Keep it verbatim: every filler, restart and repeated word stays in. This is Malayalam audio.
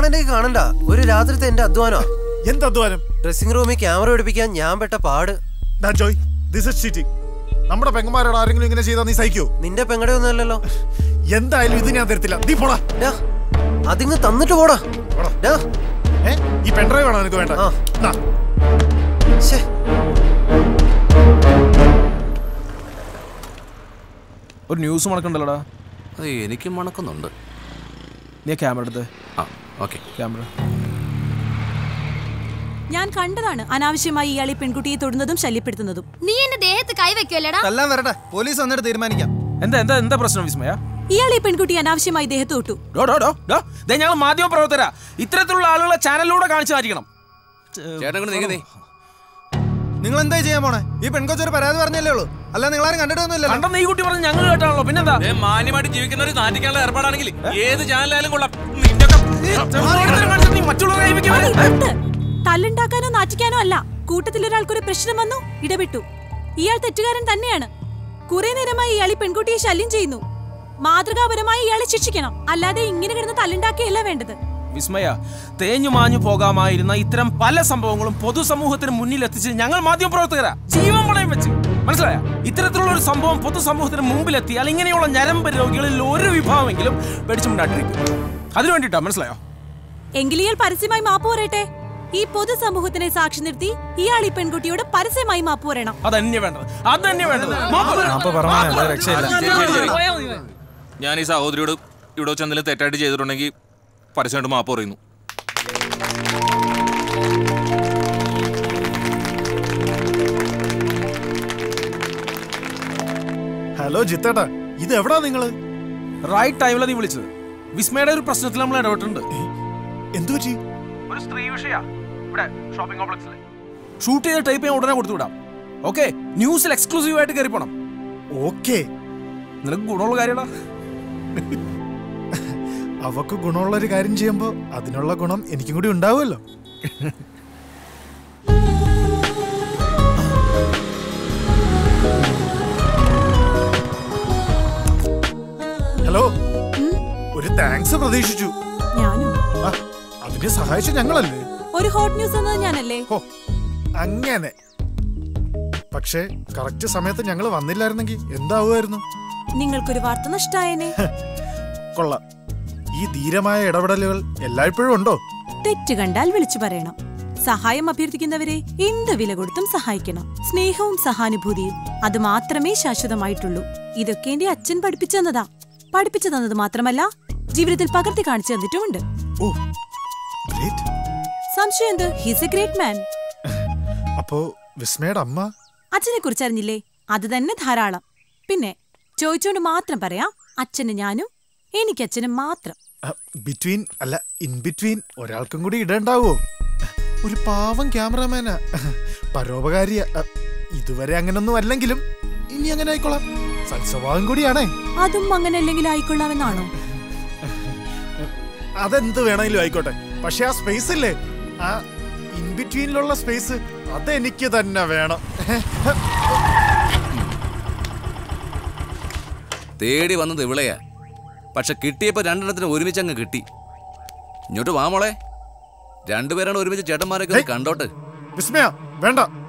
എന്റെ കാണണ്ട. ഒരു രാത്രിത്തെ എന്റെ അധ്വാനോ. എന്ത് അധ്വാനം? ഡ്രസ്സിംഗ് റൂമിൽ ക്യാമറ പിടിപ്പിക്കാൻ ഞാൻ പെട്ട പാട്. Joy, this is cheating. നമ്മുടെ പെങ്ങന്മാരോട് ആരെങ്കിലും ഇങ്ങനെ ചെയ്താൽ നീ സഹിക്കോ? നിന്റെ പെങ്ങടെ ഒന്നും അല്ലല്ലോ. എന്തായാലും ഇത് ഞാൻ തരത്തില്ല. നീ പോടാ. അതിങ്ങ് തന്നിട്ട് പോടാ. ഈ പെൺഡ്രൈവ് ആണോ നിനക്ക് വേണ്ട? ഒരു ന്യൂസ് മണക്കണ്ടല്ലോടാ. അത് എനിക്കും മണക്കുന്നുണ്ട്. നീ ക്യാമറ എടുത്ത്. ആ ഓക്കെ. ക്യാമറ. ഞാൻ കണ്ടതാണ് അനാവശ്യമായി ഇയാളെ പെൺകുട്ടിയെ തൊടുന്നതും ശല്യപ്പെടുത്തുന്നതും. നീ എന്റെ ദേഹത്ത് കൈവെക്കുമല്ലേടാ? എല്ലാം വരട്ടെ, പോലീസ് വന്നിട്ട് തീരുമാനിക്കാം. എന്താ എന്താ എന്താ പ്രശ്നം വിസ്മയ? ഇയാൾ ഈ പെൺകുട്ടി അനാവശ്യമായി ദേഹത്ത് തൊട്ടു. ഞങ്ങൾ മാധ്യമ പ്രവർത്തകരാ. ഇത്തരത്തിലുള്ള ആളുകളെ ചാനലിലൂടെ കാണിച്ചു മാറ്റിക്കണം. നിങ്ങൾ എന്താ ചെയ്യാൻ പോണേ? ഈ പെൺകൊച്ചൊരു പരാതി പറഞ്ഞല്ലേ ഉള്ളൂ, അല്ല നിങ്ങളാരും കണ്ടിട്ടൊന്നുമില്ല. കണ്ടെന്ന് ഈ കുട്ടി പറഞ്ഞ് ഞങ്ങൾ കേട്ടാണല്ലോ. പിന്നെന്താ? മാന്യമായിട്ട് ജീവിക്കുന്നവർ നാട്ടിക്കാനുള്ള ഏർപ്പാടാണെങ്കിൽ ഏത് ചാനലായാലും കൊള്ളാം. തല്ലുണ്ടാക്കാനോ നാറ്റിക്കാനോ അല്ല. കൂട്ടത്തിൽ ഒരാൾക്കൊരു പ്രശ്നം വന്നു, ഇടപെട്ടു. ഇയാൾ തെറ്റുകാരൻ തന്നെയാണ്. കുറെ നേരമായി ഇയാൾ ഈ പെൺകുട്ടിയെ ശല്യം ചെയ്യുന്നു. മാതൃകാപരമായി ഇയാളെ ശിക്ഷിക്കണം. അല്ലാതെ ഇങ്ങനെ കിടന്ന് തല്ലുണ്ടാക്കിയല്ല വേണ്ടത്. വിസ്മയ, തേഞ്ഞു മാഞ്ഞു പോകാമായിരുന്ന ഇത്തരം പല സംഭവങ്ങളും പൊതുസമൂഹത്തിന് മുന്നിൽ എത്തിച്ച് ഞങ്ങൾ മാധ്യമപ്രവർത്തകരാ ജീവൻ പണയം വെച്ച്. മനസ്സിലായ? ഇത്തരത്തിലുള്ള ഒരു സംഭവം പൊതുസമൂഹത്തിന് മുമ്പിലെത്തിയാൽ ഇങ്ങനെയുള്ള ഞരമ്പ് രോഗികളിൽ ഒരു വിഭാഗമെങ്കിലും പേടിച്ചുണ്ടാട്ടിരിക്കും. അതിനു വേണ്ടിട്ടാ. മനസ്സിലായോ? എങ്കിൽ ഇയാൾ പരസ്യമായി മാപ്പ് പറയട്ടെ. ഈ പൊതുസമൂഹത്തിനെ സാക്ഷി നിർത്തി ഇയാൾ ഈ പെൺകുട്ടിയോട് പരസ്യമായി മാപ്പ് പറയണം. അതന്നെ വേണ്ടത്. അതന്നെ വേണ്ടത്. ഞാൻ ഈ സഹോദരിയോട് ഇവിടെ വെച്ച് എന്തെങ്കിലും തെറ്റായിട്ട് ചെയ്തിട്ടുണ്ടെങ്കിൽ പരസ്യമായിട്ട് മാപ്പ് പറയുന്നു. ഹലോ ജിത്തേട്ടാ, ഇത് എവിടാ നിങ്ങള്? റൈറ്റ് ടൈമിലാണ് നീ വിളിച്ചത്. വിസ്മയുടെ ഒരു പ്രശ്നത്തിൽ നമ്മൾ ഇടപെട്ടിട്ടുണ്ട്. എന്തു പറ്റി? ഒരു സ്ത്രീ വിഷയ ഇവിടെ ഷോപ്പിംഗ് കോംപ്ലക്സിൽ ഷൂട്ട് ചെയ്ത ടൈപ്പ് ഞാൻ ഉടനെ കൊടുത്തു വിടാം. ഓക്കെ? ന്യൂസിൽ എക്സ്ക്ലൂസീവ് ആയിട്ട് കയറി പോണം. ഓക്കെ. നിനക്ക് ഗുണമുള്ള കാര്യമാ. അവക്ക് ഗുണമുള്ള ഒരു കാര്യം ചെയ്യുമ്പോ അതിനുള്ള ഗുണം എനിക്കും കൂടി ഉണ്ടാവുമല്ലോ. ഹലോ, ഒരു താങ്ക്സ് പ്രതീക്ഷിച്ചു. ഞാനും. അതിനെ സഹായിച്ച ഞങ്ങളല്ലേ? ഒരു ഹോട്ട് ന്യൂസ് എന്നത് ഞാനല്ലേ? അങ്ങനെ. പക്ഷേ കറക്റ്റ് സമയത്ത് ഞങ്ങൾ വന്നില്ലായിരുന്നെങ്കിൽ എന്താവുമായിരുന്നു? നിങ്ങൾക്കൊരു വാർത്ത നഷ്ടായേനെ. കൊള്ളാം. ഈ ധീരമായ ഇടപെടലുകൾ എല്ലായ്പ്പോഴും ഉണ്ടോ? തെറ്റ് കണ്ടാൽ വിളിച്ചു പറയണം. സഹായം അഭ്യർത്ഥിക്കുന്നവരെ എന്ത് വില കൊടുത്തും സഹായിക്കണം. സ്നേഹവും സഹാനുഭൂതിയും അത് മാത്രമേ ശാശ്വതമായിട്ടുള്ളൂ. ഇതൊക്കെ എന്റെ അച്ഛൻ പഠിപ്പിച്ചു തന്നതാ. പഠിപ്പിച്ചു തന്നത് മാത്രമല്ല, ജീവിതത്തിൽ പകർത്തി കാണിച്ചു തന്നിട്ടുമുണ്ട്. സംശയം എന്ത്? He's a great man. അപ്പോ വിസ്മയുടെ അമ്മ? അച്ഛനെ കുറിച്ച് അറിഞ്ഞില്ലേ? അത് തന്നെ ധാരാളം. പിന്നെ ചോദിച്ചോണ്ട് മാത്രം പറയാം, അച്ഛന് ഞാനും എനിക്ക് അച്ഛനും മാത്രം. ബിറ്റ്വീൻ അല്ല, ഇൻ ബിറ്റ്വീൻ ഒരാൾക്കും കൂടി ഇടണ്ടാവോ? ഒരു പാവം ക്യാമറമാനാ, പരോപകാരിയ. ഇതുവരെ അങ്ങനൊന്നും അല്ലെങ്കിലും ഇനി അങ്ങനെ ആയിക്കോളാം. സൽസ്വഭാവം കൂടിയാണേ. അതും അങ്ങനെ അല്ലെങ്കിൽ ആയിക്കൊള്ളാമെന്നാണോ? അതെന്ത് വേണമെങ്കിലും ആയിക്കോട്ടെ. പക്ഷെ ആ സ്പേസ് ഇല്ലേ, ആ ഇൻ ബിറ്റ്വീനിലുള്ള സ്പേസ്, അതെനിക്ക് തന്നെ വേണം. തേടി വന്നത് ഇവിളയാ. പക്ഷെ കിട്ടിയപ്പോ രണ്ടെണ്ണത്തിന് ഒരുമിച്ചങ്ങ് കിട്ടി. ഇങ്ങോട്ട് വാ മോളെ, രണ്ടുപേരാണ് ഒരുമിച്ച് ചേട്ടന്മാരൊക്കെ കണ്ടോട്ട്. വിസ്മയ വേണ്ട.